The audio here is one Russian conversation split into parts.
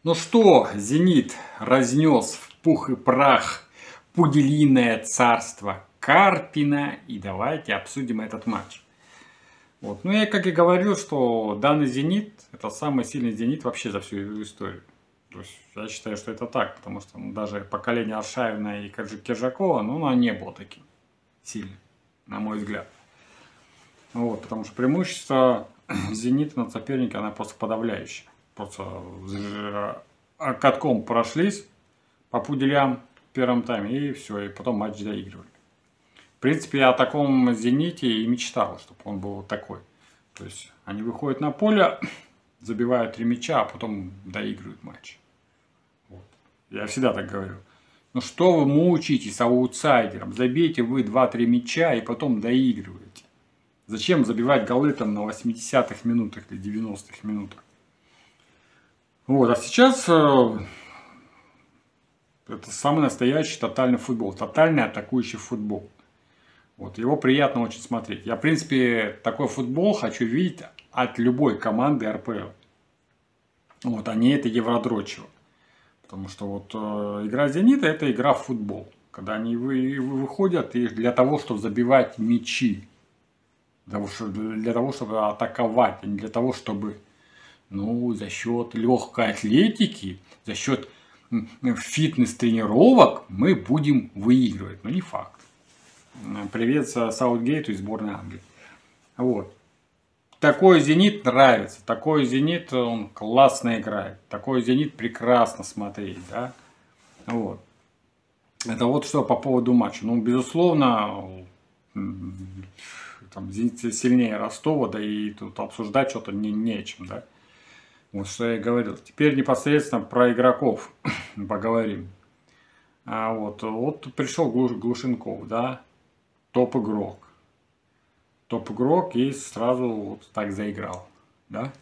Ну что, «Зенит» разнес в пух и прах пуделиное царство Карпина. И давайте обсудим этот матч. Вот. Ну, я как и говорил, что данный «Зенит» – это самый сильный «Зенит» вообще за всю историю. То есть, я считаю, что это так, потому что даже поколение Аршавина и Киржакова, ну, оно не было таким сильным, на мой взгляд. Вот, потому что преимущество «Зенита» над соперником, она просто подавляющая. Просто катком прошлись по пуделям в первом тайме, и все, и потом матч доигрывали. В принципе, я о таком «Зените» и мечтал, чтобы он был вот такой. То есть, они выходят на поле, забивают 3 мяча, а потом доигрывают матч. Вот. Я всегда так говорю. Ну что вы мучаетесь аутсайдером? Забейте вы 2-3 мяча и потом доигрываете. Зачем забивать голы там на 80-х минутах или 90-х минутах? Вот, а сейчас это самый настоящий тотальный футбол, тотальный атакующий футбол. Вот, его приятно очень смотреть. Я, в принципе, такой футбол хочу видеть от любой команды РПЛ. Вот, а не это Евродрочево. Потому что вот игра «Зенита» – это игра в футбол. Когда они выходят и для того, чтобы забивать мячи. Для того, чтобы атаковать, а не для того, чтобы, ну, за счет легкой атлетики, за счет фитнес-тренировок мы будем выигрывать. Но не факт. Привет Саутгейту и сборной Англии. Вот. Такой «Зенит» нравится. Такой «Зенит» он классно играет. Такой «Зенит» прекрасно смотреть. Да? Вот. Это вот что по поводу матча. Ну, безусловно, там «Зенит» сильнее Ростова, да и тут обсуждать что-то не о чем, да. Вот что я и говорил. Теперь непосредственно про игроков поговорим. Вот пришел Глушенков, да, топ-игрок. Топ-игрок и сразу вот так заиграл, да.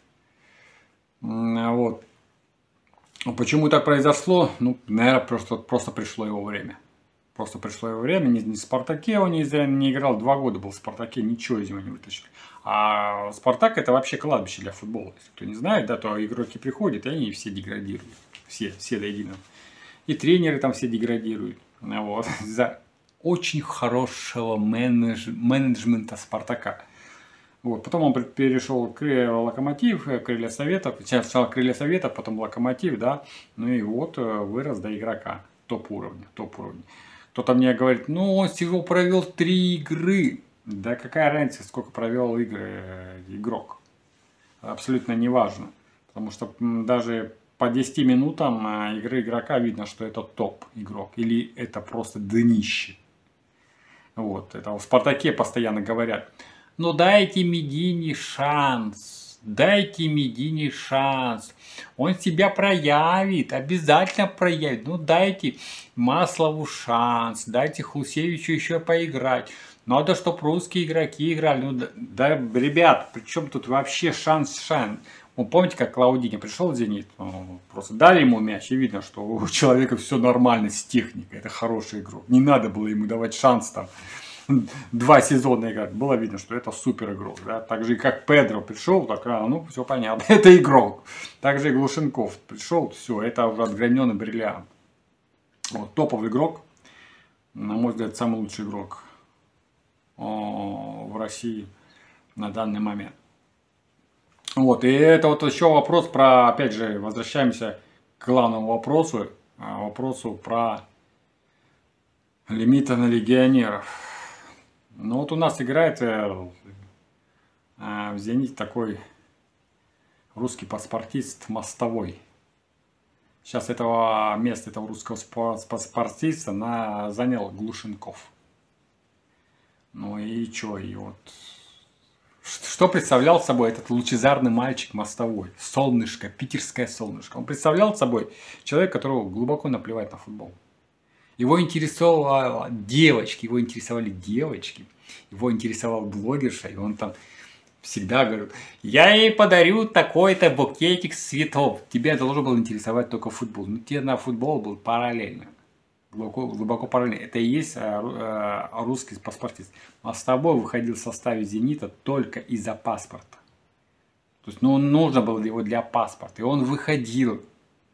Вот. Почему так произошло? Ну, наверное, просто пришло его время. Просто пришло его время, ни в «Спартаке» он не играл, 2 года был в «Спартаке», ничего из него не вытащили. А «Спартак» это вообще кладбище для футбола. Если кто не знает, да, то игроки приходят, и они все деградируют. Все до единого. И тренеры там все деградируют. Вот. За очень хорошего менеджмента «Спартака». Вот. Потом он перешел к «Локомотив», «Крылья Советов». Сначала «Крылья Советов», потом «Локомотив», да. Ну и вот вырос до игрока топ-уровня. Кто-то мне говорит, ну он всего провел 3 игры. Да какая разница, сколько провел игры игрок. Абсолютно не важно. Потому что даже по 10 минутам игры игрока видно, что это топ-игрок. Или это просто днище. Вот. Это в «Спартаке» постоянно говорят. Ну дайте Медине шанс. Дайте Медине шанс. Он себя проявит, обязательно проявит. Ну дайте Маслову шанс, дайте Хлусевичу еще поиграть. Надо, чтобы русские игроки играли. Ну да, ребят, при чем тут вообще шанс? Вы помните, как Клаудини пришел в «Зенит»? Просто дали ему мяч, и видно, что у человека все нормально с техникой. Это хороший игрок. Не надо было ему давать шанс там 2 сезона играть. Было видно, что это супер игрок. Да? Так же и как Педро пришел, так, ну все понятно, это игрок. Так же и Глушенков пришел, все, это уже отграненный бриллиант. Вот, топовый игрок, на мой взгляд, самый лучший игрок в России на данный момент. Вот, и это вот еще вопрос про, опять же, возвращаемся к главному вопросу про лимиты на легионеров. Ну вот у нас играет в «Зените» такой русский паспортист Мостовой. Сейчас этого места, этого русского паспортиста занял Глушенков. Ну и что? И вот что представлял собой этот лучезарный мальчик Мостовой? Солнышко, питерское солнышко. Он представлял собой человека, которого глубоко наплевать на футбол. Его интересовали девочки, его интересовал блогерша, и он там всегда говорил, я ей подарю такой-то букетик цветов. Тебя должен был интересовать только футбол. Ну, тебе на футбол был параллельно. Глубоко параллельно. Это и есть русский паспортист. Мостовой выходил в составе «Зенита» только из-за паспорта. То есть, ну, нужно было его для паспорта. И он выходил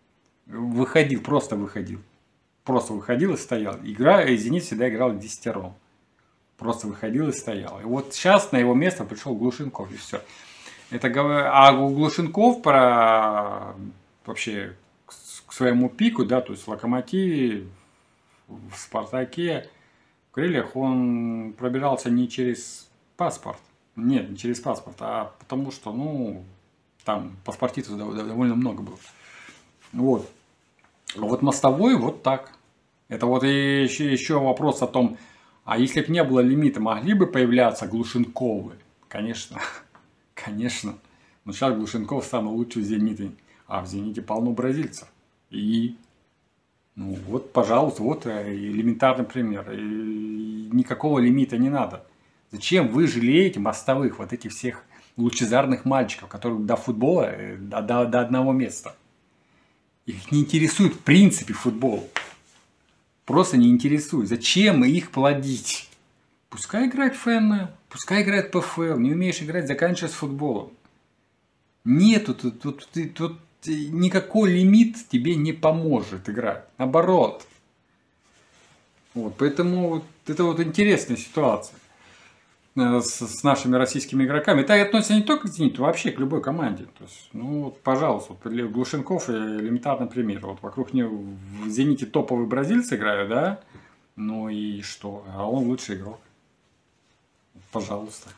Выходил, просто выходил. Просто выходил и стоял. «Зенит» всегда играл 10-ром. Просто выходил и стоял. И вот сейчас на его место пришел Глушенков, и все. А у Глушенков вообще к своему пику, да, то есть в «Локомотиве», в «Спартаке», в «Крыльях» он пробирался не через паспорт. Нет, не через паспорт, а потому что, ну, там паспортистов довольно много было. Вот. А вот Мостовой вот так. Это вот и еще вопрос о том, а если бы не было лимита, могли бы появляться Глушенковы? Конечно, конечно. Но сейчас Глушенков самый лучший в «Зените». А в «Зените» полно бразильцев. И, ну вот, пожалуйста, вот элементарный пример. И никакого лимита не надо. Зачем вы жалеете Мостовых, вот этих всех лучезарных мальчиков, которые до футбола, до одного места? Их не интересует в принципе футбол. Просто не интересует. Зачем их плодить? Пускай играет в ФНЛ, пускай играет ПФЛ. Не умеешь играть, заканчивай с футболом. Нету тут никакой лимит тебе не поможет играть. Наоборот. Вот, поэтому вот это вот интересная ситуация с нашими российскими игроками. Это относится не только к «Зениту», вообще к любой команде. То есть, ну, вот, пожалуйста, вот Глушенков элементарный пример. Вот вокруг него в «Зените» топовые бразильцы играют, да? Ну и что? А он лучший игрок. Пожалуйста.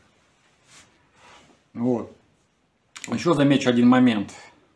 Вот. Еще замечу один момент.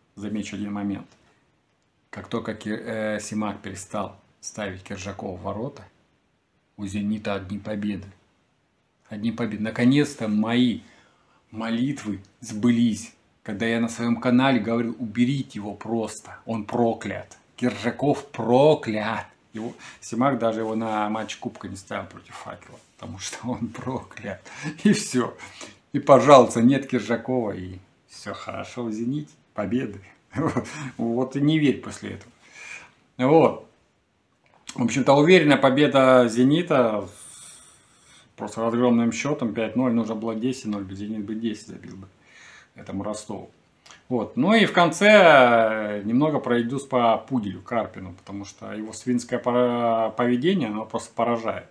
Как только Симак перестал ставить Киржакова в ворота, у «Зенита» одни победы. Наконец-то мои молитвы сбылись, когда я на своем канале говорил: уберите его просто, он проклят. Киржаков проклят. Симак даже его на матч Кубка не ставил против «Факела», потому что он проклят. И все. И, пожалуйста, нет Киржакова, и все хорошо в «Зените». Победы. Вот и не верь после этого. Вот. В общем-то, уверенная победа «Зенита». Просто разгромным счетом 5-0, нужно было 10-0, «Зенит» бы 10 забил бы этому Ростову. Вот. Ну и в конце немного пройдусь по Пуделю, Карпину, потому что его свинское поведение, оно просто поражает.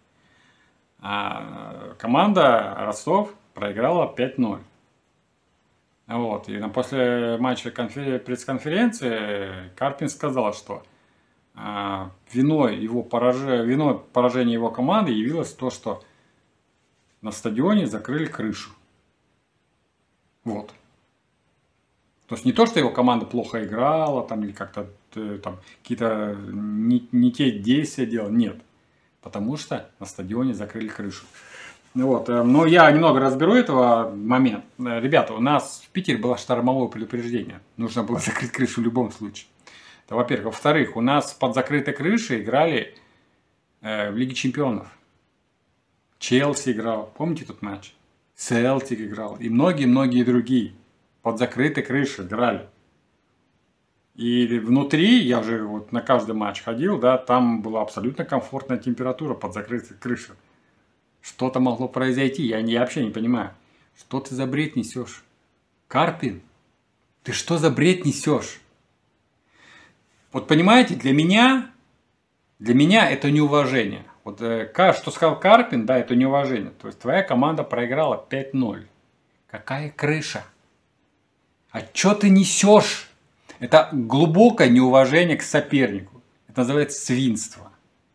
А команда Ростов проиграла 5-0. Вот. И после матча пресс-конференции Карпин сказал, что виной поражения его команды явилось то, что на стадионе закрыли крышу. Вот. То есть не то, что его команда плохо играла, там, или как-то там какие-то не те действия делала. Нет. Потому что на стадионе закрыли крышу. Вот. Но я немного разберу этого момент. Ребята, у нас в Питере было штормовое предупреждение. Нужно было закрыть крышу в любом случае. Это во-первых. Во-вторых, у нас под закрытой крышей играли в Лиге Чемпионов. Челси играл, помните тот матч? Селтик играл и многие-многие другие под закрытой крышей играли. И внутри, я же вот на каждый матч ходил, да, там была абсолютно комфортная температура под закрытой крышей. Что-то могло произойти, я вообще не понимаю. Что ты за бред несешь? Карпин, ты что за бред несешь? Вот понимаете, для меня это неуважение. Вот что сказал Карпин, да, это неуважение. То есть твоя команда проиграла 5-0. Какая крыша? А что ты несешь? Это глубокое неуважение к сопернику. Это называется свинство.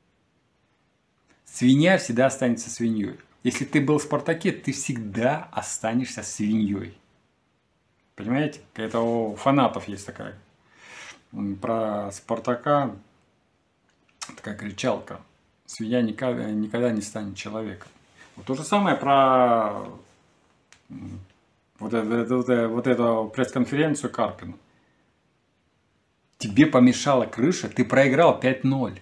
Свинья всегда останется свиньей. Если ты был в «Спартаке», ты всегда останешься свиньей. Понимаете? Это у фанатов есть такая. Про «Спартака» такая кричалка. Свинья никогда не станет человеком. Вот то же самое про вот эту пресс-конференцию Карпина. Тебе помешала крыша, ты проиграл 5-0.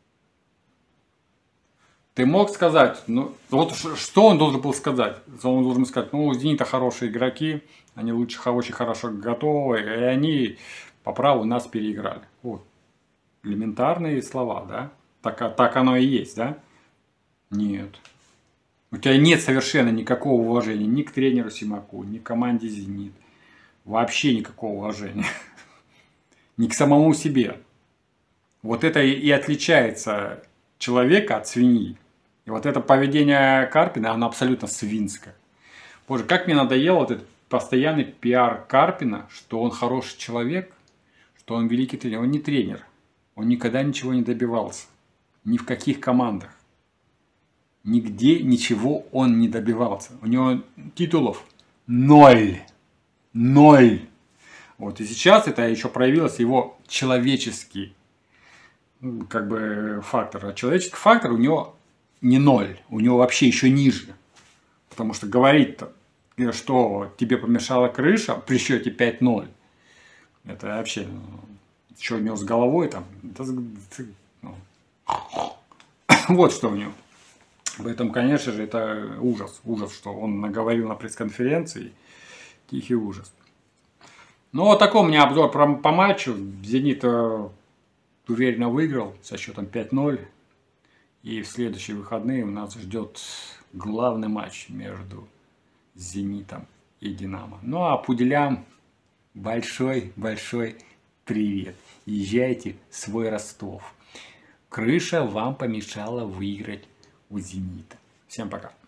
Ты мог сказать, ну вот что он должен был сказать? Он должен сказать, ну у «Зенита» хорошие игроки, они очень хорошо готовы, и они по праву нас переиграли. Вот. Элементарные слова, да? Так оно и есть, да? Нет. У тебя нет совершенно никакого уважения ни к тренеру Симаку, ни к команде «Зенит». Вообще никакого уважения. не к самому себе. Вот это и отличается человека от свиньи. И вот это поведение Карпина, оно абсолютно свинское. Боже, как мне надоел вот этот постоянный пиар Карпина, что он хороший человек, что он великий тренер. Он не тренер. Он никогда ничего не добивался. Ни в каких командах. Нигде ничего он не добивался. У него титулов 0. 0. Вот и сейчас это еще проявилось его человеческий как бы фактор. А человеческий фактор у него не 0. У него вообще еще ниже. Потому что говорить-то, что тебе помешала крыша при счете 5-0. Это вообще, что у него с головой там. Ну. Вот что у него. Поэтому, конечно же, это ужас. Ужас, что он наговорил на пресс-конференции. Тихий ужас. Ну, вот такой у меня обзор по матчу. «Зенит» уверенно выиграл со счетом 5-0. И в следующие выходные у нас ждет главный матч между «Зенитом» и «Динамо». Ну, а пуделям большой-большой привет. Езжайте в свой Ростов. Крыша вам помешала выиграть у «Зенита». Всем пока.